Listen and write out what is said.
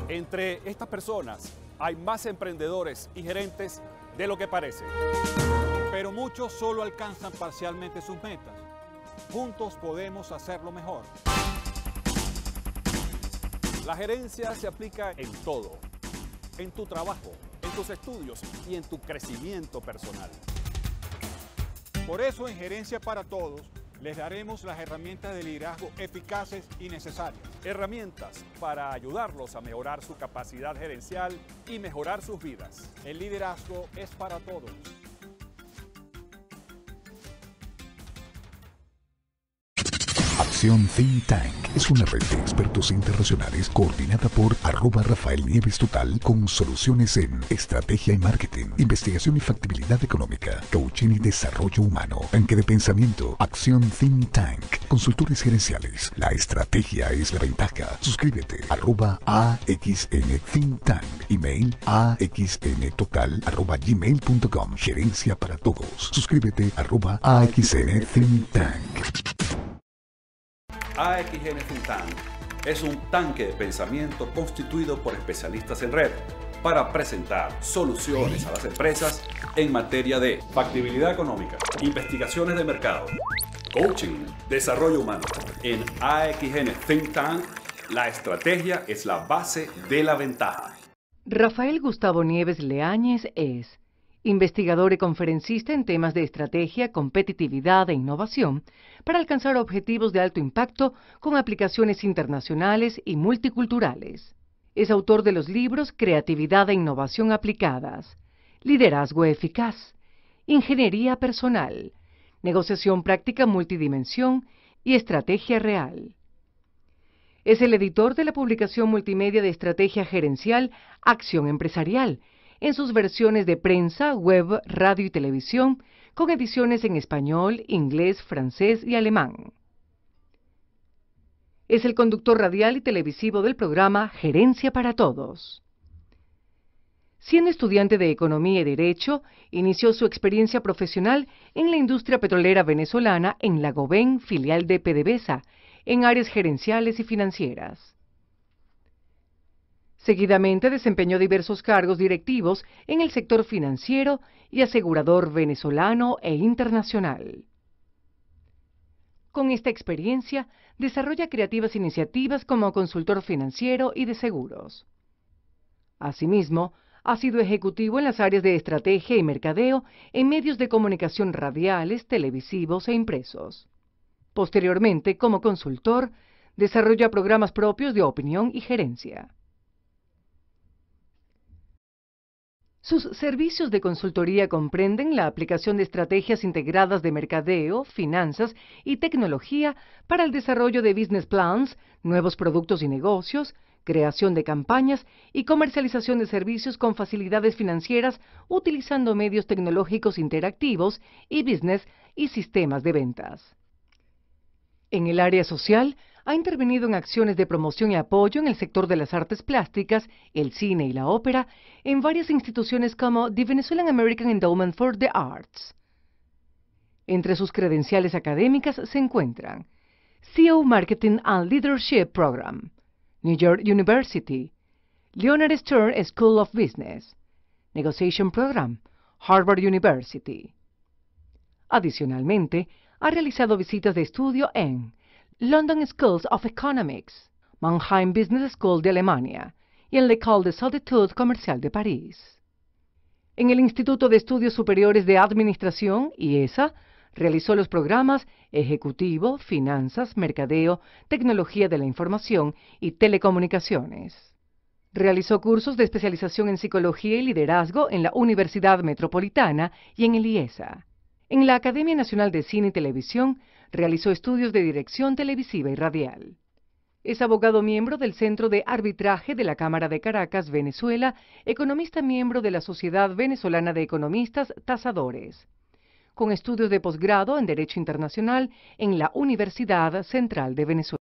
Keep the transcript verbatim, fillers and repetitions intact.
Entre estas personas hay más emprendedores y gerentes de lo que parece. Pero muchos solo alcanzan parcialmente sus metas. Juntos podemos hacerlo mejor. La gerencia se aplica en todo, en tu trabajo, en tus estudios y en tu crecimiento personal. Por eso en Gerencia para Todos les daremos las herramientas de liderazgo eficaces y necesarias. Herramientas para ayudarlos a mejorar su capacidad gerencial y mejorar sus vidas. El liderazgo es para todos. Acción Think Tank es una red de expertos internacionales coordinada por arroba Rafael Nieves Total con soluciones en estrategia y marketing, investigación y factibilidad económica, coaching y desarrollo humano, tanque de pensamiento. Acción Think Tank, consultores gerenciales. La estrategia es la ventaja. Suscríbete arroba A X N Think Tank, email axntotal arroba gmail punto com. Gerencia para todos. Suscríbete arroba A X N Think Tank. A X N Think Tank es un tanque de pensamiento constituido por especialistas en red para presentar soluciones a las empresas en materia de factibilidad económica, investigaciones de mercado, coaching, desarrollo humano. En A X N Think Tank, la estrategia es la base de la ventaja. Rafael Gustavo Nieves Leáñez es investigador y conferencista en temas de estrategia, competitividad e innovación para alcanzar objetivos de alto impacto con aplicaciones internacionales y multiculturales. Es autor de los libros Creatividad e Innovación Aplicadas, Liderazgo Eficaz, Ingeniería Personal, Negociación Práctica Multidimensión y Estrategia Real. Es el editor de la publicación multimedia de estrategia gerencial Acción Empresarial, en sus versiones de prensa, web, radio y televisión, con ediciones en español, inglés, francés y alemán. Es el conductor radial y televisivo del programa Gerencia para Todos. Siendo estudiante de Economía y Derecho, inició su experiencia profesional en la industria petrolera venezolana en la Goven, filial de PDVSA, en áreas gerenciales y financieras. Seguidamente desempeñó diversos cargos directivos en el sector financiero y asegurador venezolano e internacional. Con esta experiencia, desarrolla creativas iniciativas como consultor financiero y de seguros. Asimismo, ha sido ejecutivo en las áreas de estrategia y mercadeo en medios de comunicación radiales, televisivos e impresos. Posteriormente, como consultor, desarrolla programas propios de opinión y gerencia. Sus servicios de consultoría comprenden la aplicación de estrategias integradas de mercadeo, finanzas y tecnología para el desarrollo de business plans, nuevos productos y negocios, creación de campañas y comercialización de servicios con facilidades financieras utilizando medios tecnológicos interactivos y business y sistemas de ventas. En el área social, ha intervenido en acciones de promoción y apoyo en el sector de las artes plásticas, el cine y la ópera, en varias instituciones como The Venezuelan American Endowment for the Arts. Entre sus credenciales académicas se encuentran C E O Marketing and Leadership Program, New York University, Leonard Stern School of Business, Negotiation Program, Harvard University. Adicionalmente, ha realizado visitas de estudio en London Schools of Economics, Mannheim Business School de Alemania y en l'École des Hautes Comercial de París. En el Instituto de Estudios Superiores de Administración, I E S A, realizó los programas Ejecutivo, Finanzas, Mercadeo, Tecnología de la Información y Telecomunicaciones. Realizó cursos de especialización en Psicología y Liderazgo en la Universidad Metropolitana y en el I E S A. En la Academia Nacional de Cine y Televisión, realizó estudios de dirección televisiva y radial. Es abogado miembro del Centro de Arbitraje de la Cámara de Caracas, Venezuela, economista miembro de la Sociedad Venezolana de Economistas Tasadores, con estudios de posgrado en Derecho Internacional en la Universidad Central de Venezuela.